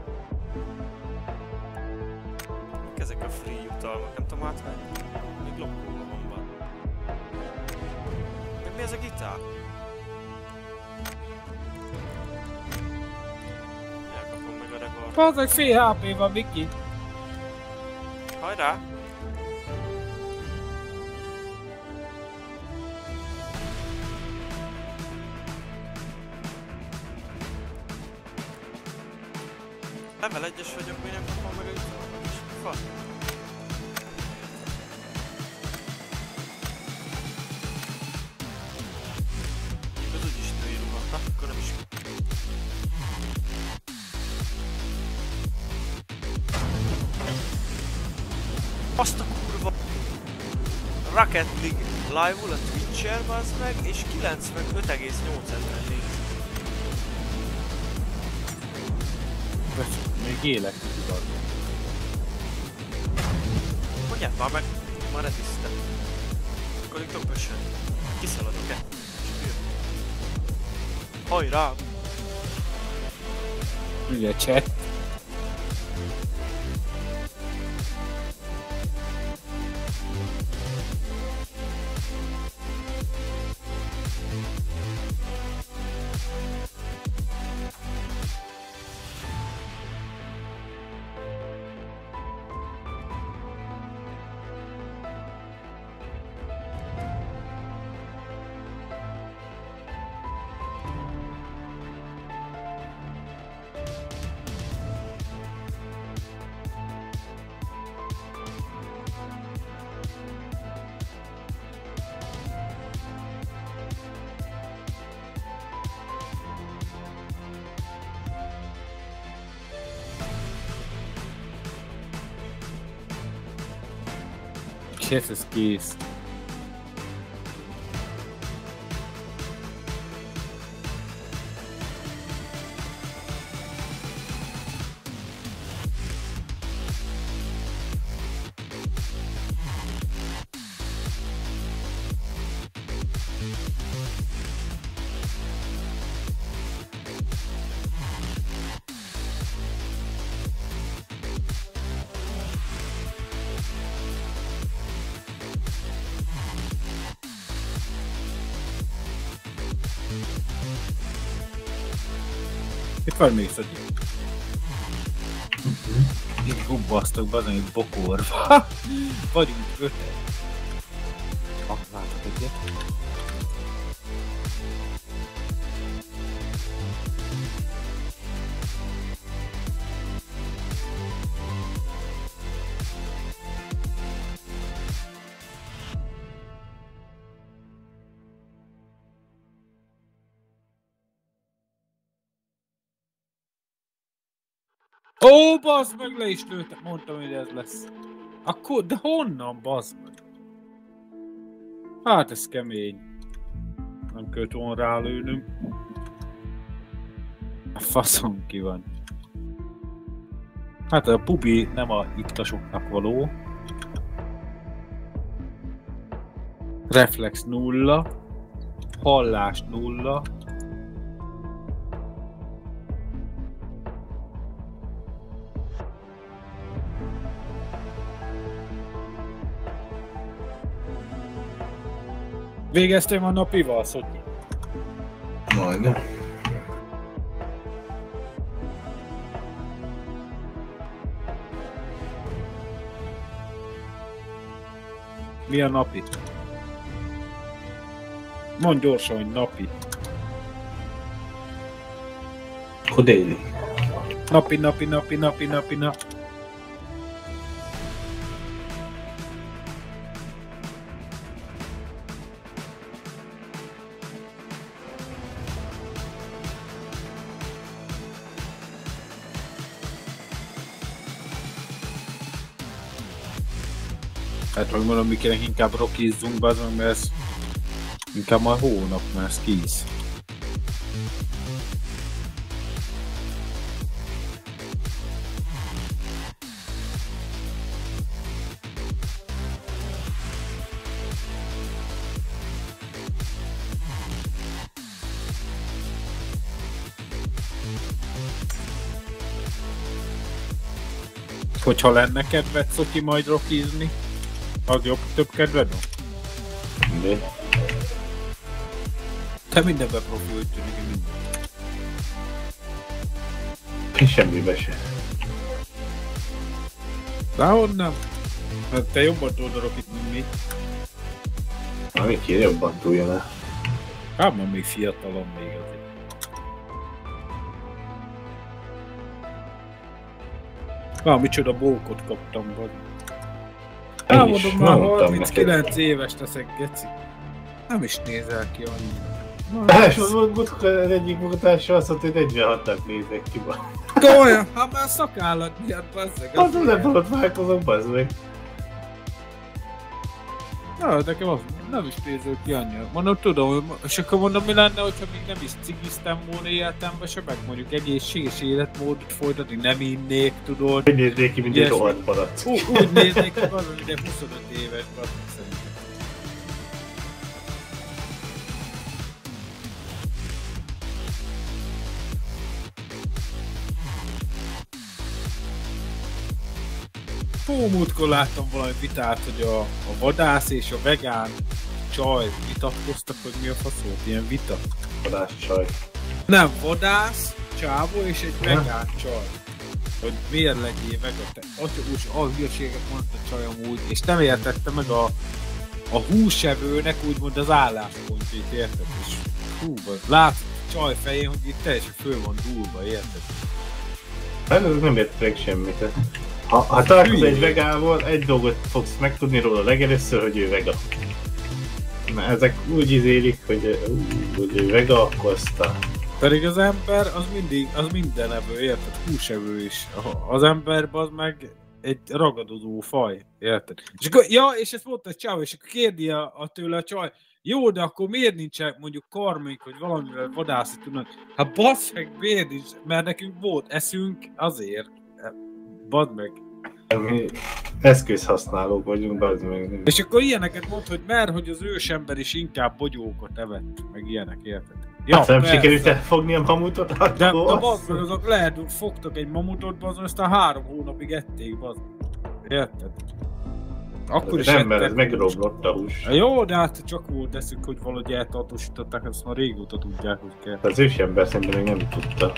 Ezek a free jutalmak, nem tudom átvenni. Még lokkolva van bár. Meg mi ez a gitár? Elkapom meg a revolver. Bazd meg, fél HP van, Miki. Hajrá! Level 1-es vagyok, mi nem kapom meg a jutalmat is. Fasz. Ez úgyis női ruha. Na, akkor nem is. Azt a kurva! Rocket League live-ul a Twitch-el, bazd meg, és 95,8 ezeren néz. Még élek, tudod. Mondját már meg, már retisztem. Akkor itt többösen. Kiszaladok-e? Hajrá! Ugye, chat. Kész, ez kész. Itt van még szedjük. Így gubbasztok be, hogy bokorva. Vagyunk 5. Látok egyet. Ó, bazd meg, le is lőttem, mondtam, hogy ez lesz. Akkor, de honnan, bazd meg? Hát ez kemény. Nem költ volna rálőnünk. A faszom ki van. Hát a pubi nem a ittasoknak való. Reflex 0. Hallás 0. Végeztem a napival, Szotyi? Majdnem. Mi a napi? Mondd gyorsan, hogy napi. Akkor daily. Napi. Hát hogy mondom, mikének inkább rockizzunk, bazd, mert ez inkább majd hónap, mert ez kész. Hogyha lenne kedved, Szotyi, majd rockizni, az jobb, több kedved van? Mi? Te mindenben profi, úgy tűnik, minden. Semmibe se. De honnan? Hát te jobban tudod a rockit, mint mi. Na, mi kéne jobban túljon el. Hát már még fiatalon még azért. Micsoda bókot kaptam, vagy. Elmondom, már 39 éves leszek, geci. Nem is nézel ki annyira. Az egyik munkatársa azt mondta, hogy 46-nak nézek ki. Komolyan? Hát már szakállat miatt, basszeg. Azon nem tudod válkozom, bazd meg. Na, nekem az nem is nézel ki annyira. Mondom, tudom, és akkor mondom, mi lenne, hogyha még nem is cigiztem volna életemben, se meg mondjuk egészséges életmódot folytatni, nem innék, tudod. Úgy néznék ki, mint egy rohadt palack. Úgy néznék ki, valami, de 25 éves, basszeg szerintem. Múltkor láttam valami vitát, hogy a vadász és a vegán csaj vitatkoztak, hogy mi a faszót, ilyen vita. Vadász csaj. Nem, vadász, csávó és egy vegán csaj. Hogy miért legyél vegán, te atyagús, hülyeséget mondta a csaj amúgy, és nem értette meg a húsevőnek úgymond az álláspontjét, érted? És hú, látszik a csaj fején, hogy itt teljesen föl van dúlva, érted? Hát nem értek semmit. Ha találkozol egy vegával, egy dolgot fogsz megtudni róla legelőször, hogy ő vega. Mert ezek úgy izélik, hogy ő vega, akkor aztán... Pedig az ember az minden evő, érted? Húsevő is. Az ember az meg egy ragadozó faj, érted? És akkor, ja, és ezt mondta a csáv, és akkor kérdi tőle a csaj, jó, de akkor miért nincsen mondjuk karmink, hogy valamivel vadászni tudnak? Hát bassz meg, miért nincs? Mert nekünk volt eszünk azért. Badd meg. Mi eszközhasználók vagyunk, bazd meg. És akkor ilyeneket mond, hogy mert hogy az ősember is inkább bogyókat evett, meg ilyenek, érted? Ja, hát nem sikerült elfogni a mamutot, de bazd meg, azok lehet, hogy fogtak egy mamutot, bazd, aztán 3 hónapig ették, bazd. Érted? Akkor az is ember, ez megromlott a hús. Jó, de hát csak volt eszük, hogy valahogy eltartósították, ezt már régóta tudják, hogy kell. Az ősember szerintem még nem tudta.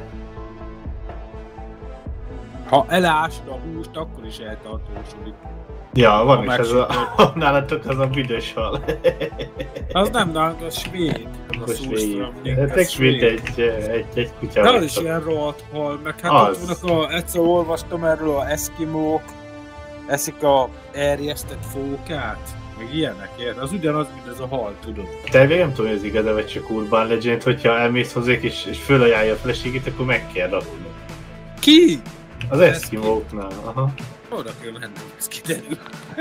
Ha elásd a húst, akkor is eltartósodik. Ja, van is ez a... nálatok az a büdös hal. Az nem nálunk, az svéd. Az svéd. Hát svéd egy kutya. De az is ilyen rohadt hal, meg hát ott vannak egyszer olvastam erről a eszkimók, eszik a erjesztett fókát, meg ilyenek, érted? Az ugyanaz, mint ez a hal, tudod. Te nem tudom, hogy ez igaz, vagy csak Urban Legend, hogyha elmész hozzék és fölajánlja a feleségét, akkor meg kell rakni. Ki? Az eszkimóknál, aha. Oda kell menni, ez kiderül.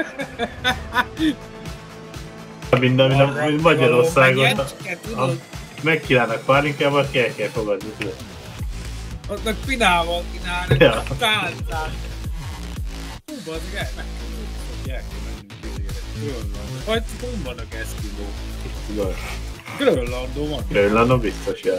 Minden Magyarországon megkínálnak pálinkával, kell fogadni, tudod. Ott meg pinával kínálnak, ja. A tálcát. Hú, bazzik, meg kell mennünk kizére. Grönlandon. Vagy hol vannak eszkimók? Grönlandon van. Grönlandon biztos, ja.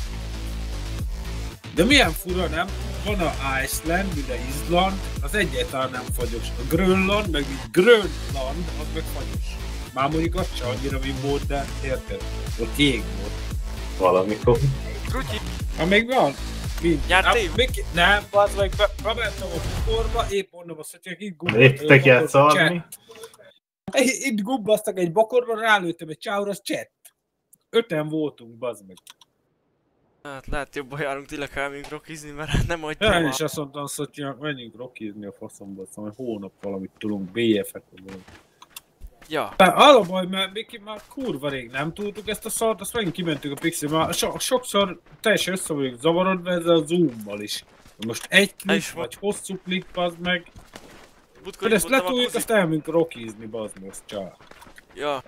De milyen fura, nem? Van a Iceland, mint a Izland, az egyáltalán nem fagyos. A Grönland, meg mint Grönland, az meg fagyos. Már mondjuk az sem annyira mi volt, de érted? Ott jég volt. Valamikor. Trutyi! Ha még van? Nyertél? Nem, bazd meg, bementem a bukorba, épp mondom azt, hogy itt Léptek játszalni? Itt gubbasztak egy bokorba, rálőttem egy csávra, az csett. 5-en voltunk, bazd meg. Hát lehet jobban járunk tényleg, ha elmegyünk rockizni, mert nem adja már. Én is azt mondtam, hogy menjünk rockizni a faszomba, szóval hónap valamit tudunk, BF-et vagy. Ja. Az a baj, mert Miki már kurva rég nem tudtuk ezt a szart, azt megint kimentünk a Pixel, már sokszor teljesen össze vagyok zavarodva ezzel a zoommal is. Most egy klik, vagy hosszú klik, bazd meg. De ezt letúljuk, azt elmegyünk rockizni, bazd meg, azt csak. Ja.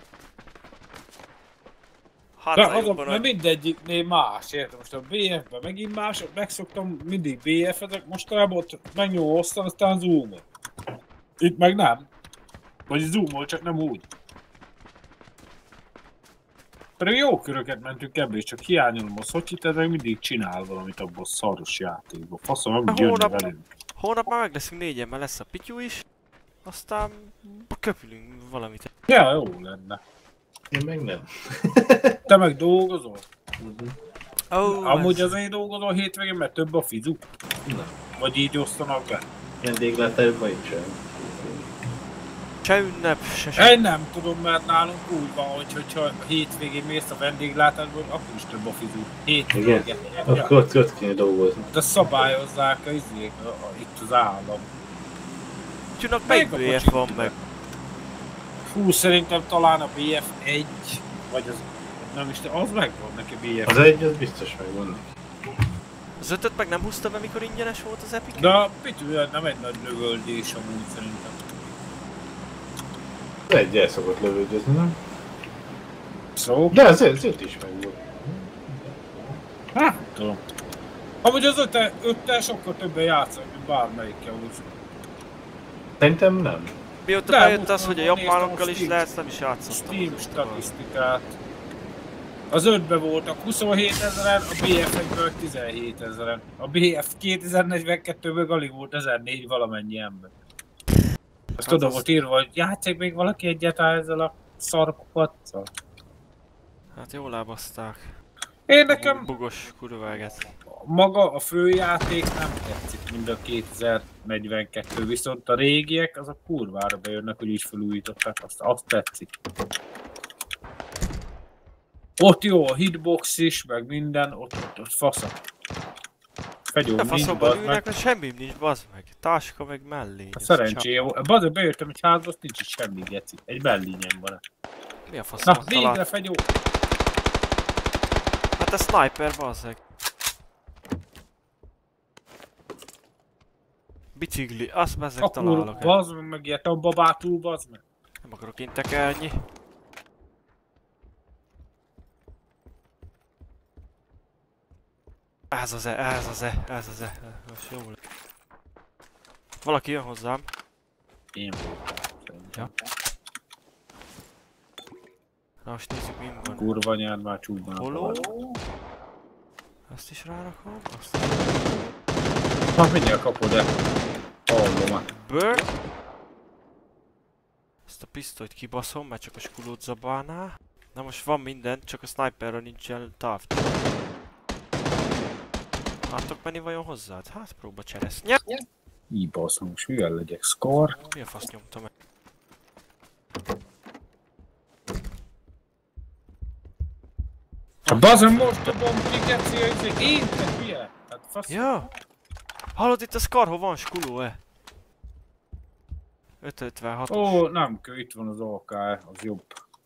Hát de az mert mindegyiknél más, értem? Most a BF-ben megint más, megszoktam mindig BF-ezek, mostanában ott megnyomom hosszan, aztán zoomol. Itt meg nem. Vagy zoomol, csak nem úgy. Pedig jó köröket mentünk ebből, és csak hiányolom a Szotyit, ez meg mindig csinál valamit abban a szaros játékban. Faszom, meg úgy jönne velünk. Hónap már meg leszünk 4-en, mert lesz a Pityu is. Aztán köpülünk valamit. Ja, jó lenne. Én meg nem. Te meg dolgozol? Oh, amúgy azért dolgozol hétvégén, mert több a fizu? Nem. Vagy így osztanak be? Vendéglátásban nincsen. Se ünnep, se. Én nem tudom, mert nálunk úgy van, hogyha hétvégén mész a vendéglátásból, akkor is több a fizu. Hétvégén. Igen? Akkor ott kéne dolgozni. De szabályozzák itt az állam. Pityu-nak melyik BF van meg? Hú, szerintem talán a BF1, vagy az... Nem is, az megvan neki BF1. Az egy, az biztos megvan neki. Az 5-öt meg nem húzta be, mikor ingyenes volt az Epic? De a Pityu nem egy nagy lövöldés amúgy szerintem. Az egy el szokott lövöldözni, nem? Szóval? De az 5 is megvolt. Hát, tudom. Amúgy az 5-tel sokkal többen játszanak, mint bármelyikkel úgy. Szerintem nem. Mióta bejött az, hogy a japánokkal is lehet, nem is játszottam. Steam statisztikát. Az 5-ben voltak 27 000-en, a BF1-ből 17 000-en. A BF 2042-ből alig volt 1004 valamennyi ember. Azt tudom, volt írva, hogy játszik még valaki egyáltalán ezzel a szarkupaccal. Hát jól lábazták. Én nekem... Bugos kurváget. Maga a főjáték nem tetszik, mind a 2042, viszont a régiek azok kurvára bejönnek, hogy így felújították, azt tetszik. Ott jó a hitbox is, meg minden, ott fasza. Fegyó, a faszomban ülnek, mert semmi nincs, bazd meg. Táska meg mellé. Szerencsé, bazd, bejöttem egy házba, azt nincs is semmi, geci. Egy mellényem van. Mi a faszom? Na, végre fegyó! Hát a sniper, bazd meg. Bicikli, azt bezzeg Akkor találok. bazd meg, megijedt a babától, bazd meg. Nem akarok intekelni. Ez az most jó lesz. Valaki jön hozzám. Én voltam. Ja. Na most nézzük, mi van. Kurva nyár már csúgbán. Holó. Ezt is rárakom. Azt Na, mindjárt kapod el. Hallom. Bird. Ezt a pisztolyt kibaszom, mert csak a skulót zabálná. Na most van minden, csak a sniperra nincsen táv. Láttok menni vajon hozzád? Hát próba cseresznye. Így baszom, most mivel legyek? Scar? Mi a fasz nyomta meg? A bazom most a bombkiketszi, hogy én te hülye! Hát fasz... Ja! Hallod, itt a Scarho van skuló-e? 556-os. Ó, nem kell, itt van az AK, az jobb.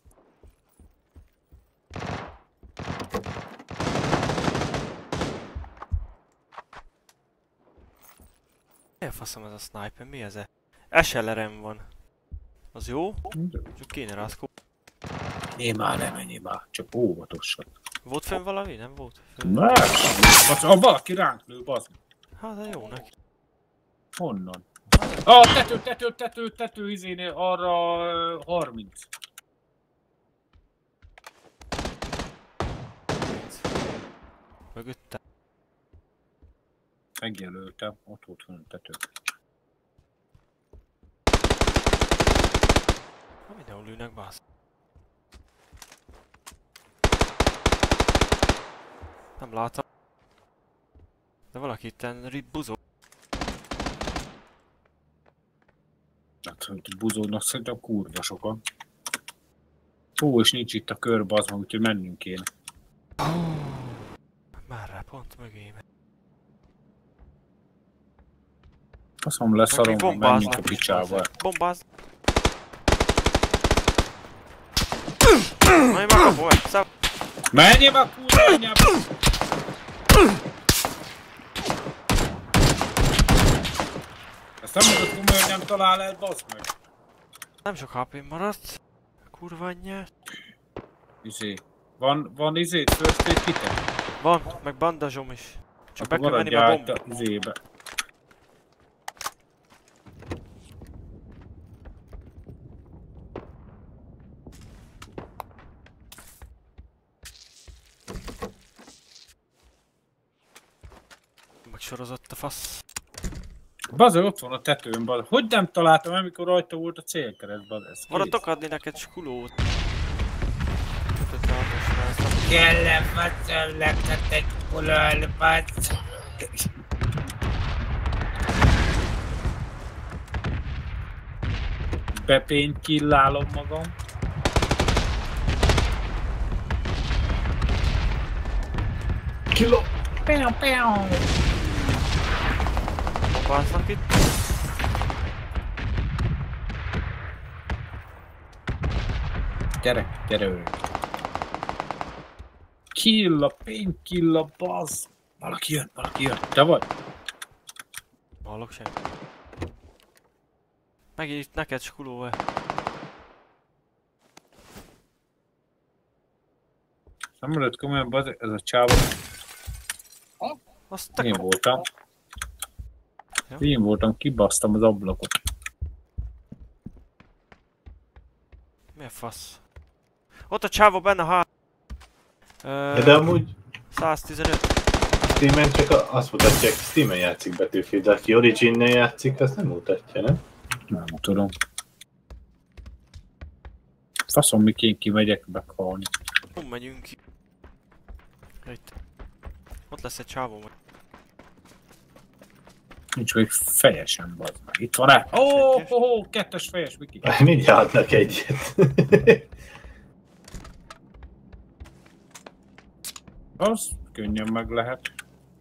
Mi a faszom ez a sniper? Mi ez? SLR-em van. Az jó? Csak kéne rá szkó. Én már nem menj már, csak óvatosan. Volt fenn valami? Nem volt? Nem, valaki ránk lő, bazd. Hát de jó neki. Honnan? Tető, izénél arra 30. Mögötte. Megjelöltem, ott volt fönn tető. Ha mindenhol lőnek, bász. Nem látom. De valaki itten buzog. Hát, hogy buzognak szerintem kurva sokan. Ó, és nincs itt a kör, bazd meg, úgyhogy mennünk kéne. Merre? Pont mögé megy. Azt mondom, leszarom, hogy menjünk a picsába. Bombázd! Na, én megkapom meg, szám! Menjél már kurva anyába! Ezt nem mondod komolyan, nem talál el, bazd meg! Nem sok HP maradt. Kurva anyja. Izé. Van izét, first aid kitek? Van, meg bandázsom is. Csak be Akkor kell menni maradjál a bomba. itt a izébe. Megsorozott a fasz. Bazd, ott van a tetőn, bazd. Hogy nem találtam, amikor rajta volt a célkereszt, bazd? Maradok adni neked skulót. Kellem, bazd, neked egy kulal, bazd. Bepényt killálom magam. Kilo! Pew. Bombáznak itt. Gyere ő. Killa, painkilla, bazd. Valaki jön. Te vagy? Hallok sem. Megint itt neked skuló-e. Nem mondod komolyan, bazd, ez a csávó. Azt te Én voltam. Ja. Én voltam, kibasztam az ablakot. Mi a fasz? Ott a csávó benne a De amúgy 115. Steamen csak azt mutatják, Steamen játszik Battlefield, de aki Origin-nél játszik, azt nem mutatja, nem? Nem tudom. Faszom, miként kimegyek meghalni. Hol megyünk ki? Itt. Ott lesz egy csávó majd. Nincs még fejesen, bazd meg. Itt van-e? Ó, kettes fejes, Miki. Mindjárt adnak egyet. Az könnyen meg lehet.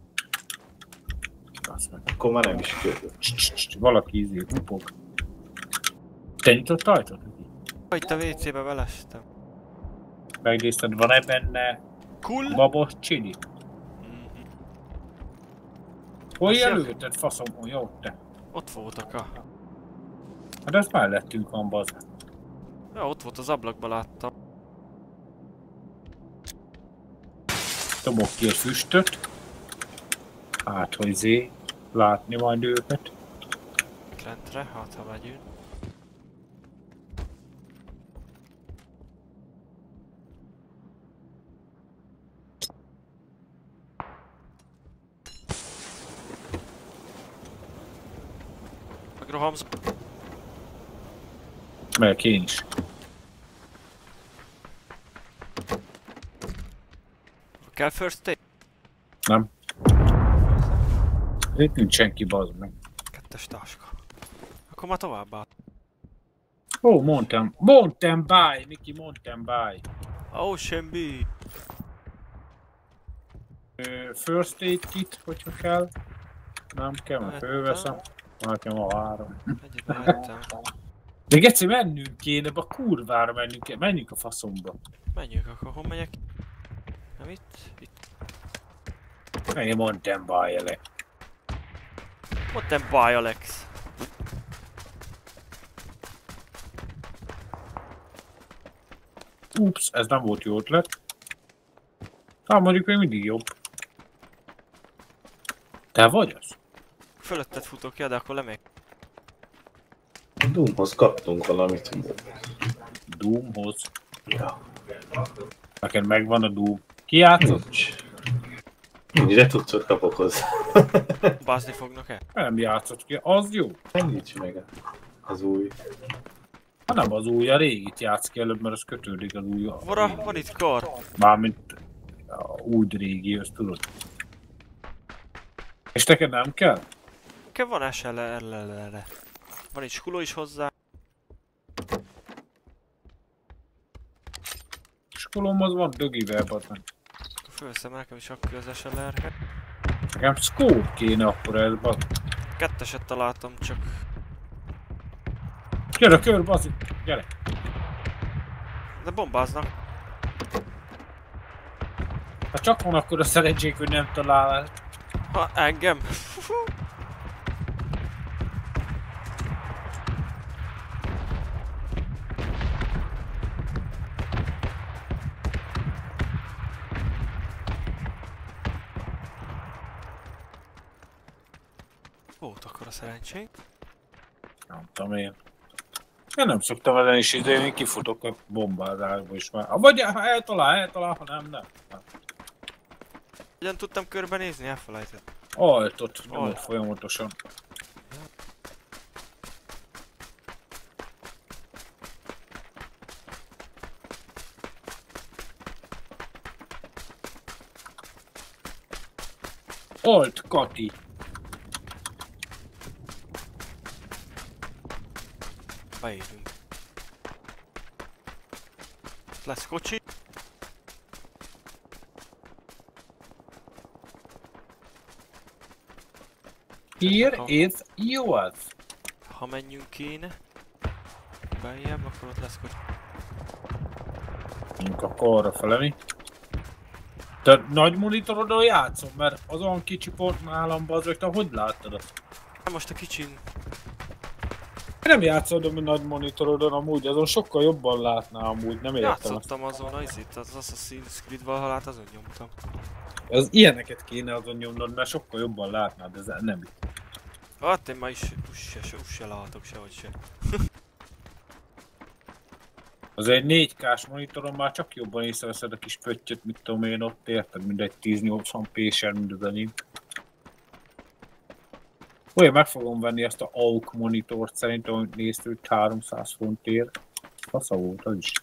Azt meg. Akkor már nem is kérdő. Valaki ízé hupog. Te nyitott ajtót? Itt a WC-be belestem. Megnézted, van-e benne Cool? babos csili? Hol jelölted, faszom? Jó, te. Ott voltak a... Hát ez mellettünk van, bazd. Ja, ott volt az ablakban láttam. Dobok ki egy füstöt. Hát, hogy látni majd őket. Rentre, hát ha megyünk. Megrohamsz. Melyek én is. Kell first aid? Nem. Itt nincs senki, bazd meg. Kettes táska. Akkor már tovább áll. Ó, mountain bike, Miki, mountain bike. Ocean Bee. First aid kit, hogyha kell. Nem kell, mert fölveszem. Nekem a 3. Egyet mehettem. De geci, mennünk kéne, a kurvára mennünk kéne. Menjünk a faszomba. Menjünk, akkor hol megyek? Nem itt? Itt. Menjünk mountain bike-ele. Mountain Bike, Alex. Ups, ez nem volt jó ötlet. Hát mondjuk még mindig jobb. Te vagy az? Fölötted futok, ja, de akkor lemegyek. A Doomhoz kaptunk valamit. Doomhoz. Ja. Neked megvan a Doom. Ki játszott? Mire tudsz kapok hozzá? Bázni fognak-e? Nem játszott ki, az jó. Nincs meg az új. Ha nem az új, a régit játsz ki előbb, mert az kötődik az új. Vara, van itt kar. Mármint úgy régi, azt tudod. És neked nem kell? Nekem van SLR-re. Van itt skuló is hozzá. Skolom az van dögivel, bazd. Akkor fölveszem nekem is akkor az SLR-hez. Nekem scope kéne akkor ez, bazd. Ketteset találtam csak. Gyere a kör, bazd. Gyere. De bombáznak. Ha csak van akkor a szerencsék, hogy nem talál. Ha engem. Volt akkor a szerencsénk. Nem tudom én. Én nem szoktam ezen is idején, én kifutok a bombázásba is már. Vagy ha eltalál, ha nem. Hogyan tudtam körbenézni? Elfelejtett. Altot, nyomod folyamatosan. Alt, Kati. Beérünk. Lesz kocsi. Here is yours. Ha menjünk kéne. Beljebb, akkor ott lesz kocsi. Menjünk akkor arra fele, mi? Te nagy monitorodon játszom, mert az olyan kicsi pont nálam, bazd, te hogy láttad azt? Most a kicsin. Nem játszod a nagy monitorodon amúgy, azon sokkal jobban látná amúgy, nem értem azt. Játszottam azon, az Assassin's Creed Valhallát azon nyomtam. Az ilyeneket kéne azon nyomnod, mert sokkal jobban látnád, ez nem itt. Hát én már is se látok sehogy se. Azért 4K-s monitoron már csak jobban észreveszed a kis pöttyöt, mit tudom én ott, érted, mint egy 1080p-sen, mint az enyém. Olyan meg fogom venni ezt a AUK monitort, szerintem, amit néztük 300 fontért. Fasza volt az is.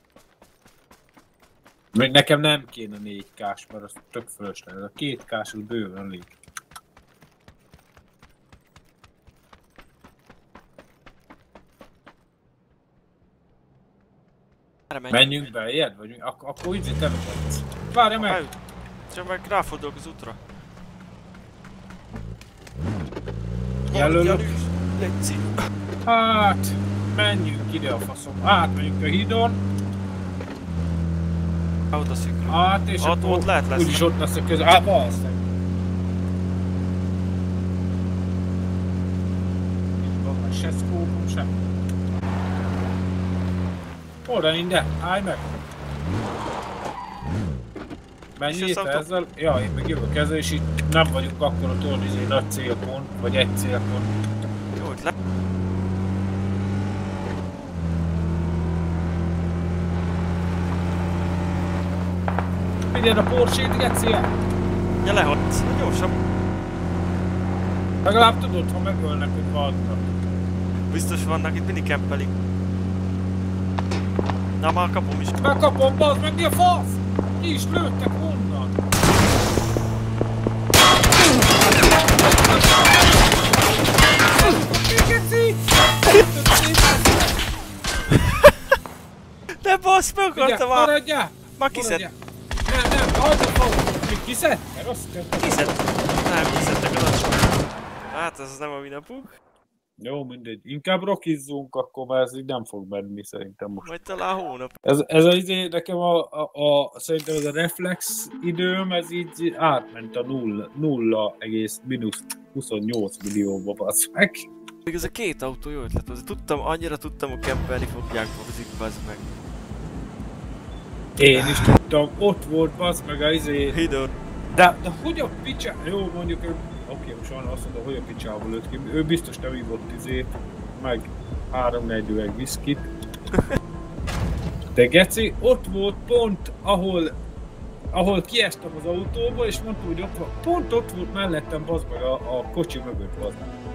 Nekem nem kéne 4K-s, mert az tök fölösleges. A 2K-s az bőven elég. Menjünk be, ilyet? Vagy akkor így te vezetsz. Várj meg! Csak meg ráfordulok az útra. Jelölök. Légy. Hát, menjünk ide a faszom. Átmenjünk a hídon. Oda szűkül. Hát, és ott lehet lesz. Úgyis ott lesz a közel. Valószínűleg. se szkópom, sem. Oda inde, állj meg! Menj itt ezzel? Ja, én meg jövök ezzel, és itt nem vagyunk akkor a tornizé nagy célpont, vagy egy célpont. Jó ötlet. Figyeld a Porsche-t, Geci-el! Ja, lehagysz. Gyorsabb. Legalább tudod, ha megölnek, hogy vannak. Biztos vannak, itt mindig kempelik. Na, már kapom is. Megkapom, bazd meg, mi a fasz? Ki is lőttek onnan? Geci! De bassz, meg akartam már! Maradjál! Már kiszed. Nem, hagyd a fasz! Mit kiszed? Mert azt kell. Kiszed. Nem, kiszedtek az acsok. Hát ez nem a minapuk. Jó, mindegy. Inkább rockizzunk, akkor már ez így nem fog menni szerintem most. Majd talán hónap. Ez az izé, nekem szerintem ez a reflex időm, ez így átment a 0,-28 millióba, bassz meg. Még ez a két autó jó ötlet, azért annyira tudtam, hogy kempelni fogják hozik, bazd meg. Én is tudtam, ott volt, bassz meg a izé. Hidor. De hogy a picsa... Jó, mondjuk ő... Oké, most van azt mondom, hogy a picsából lőtt ki. Ő biztos nem ívott izét, meg 3-4 üveg viszkit. De Geci, ott volt pont, ahol kiestem az autóba, és mondta, hogy ott van. Pont ott volt mellettem, bazd meg a kocsi mögött, bazd meg.